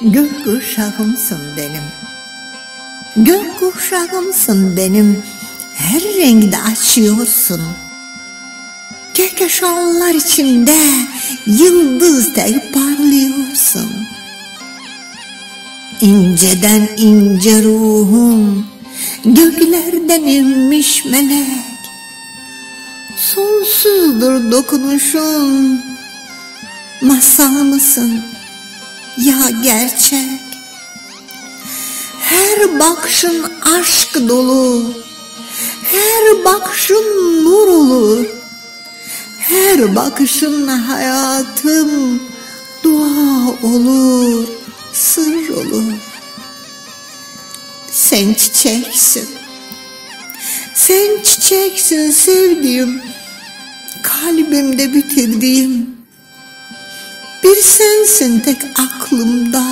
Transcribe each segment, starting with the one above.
Gökkuşağımsın benim. Gökkuşağımsın benim. Her renkte açıyorsun. Gökkuşağlar içinde yıldız gibi parlıyorsun. İnceden ince ruhum, göklerden inmiş melek. Sonsuzdur dokunuşun, masal mısın ya gerçek? Her bakışın aşk dolu, her bakışın nur olur. Her bakışın hayatım dua olur, sır olur. Sen çiçeksin, sen çiçeksin sevdiğim, kalbimde bitirdiğim. Bir sensin tek aklımda,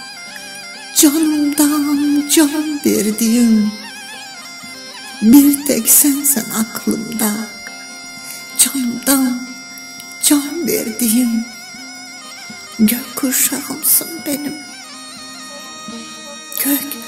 canımdan can verdiğim. Bir tek sensin aklımda, canımdan can verdiğim. Gökkuşağımsın benim. Gök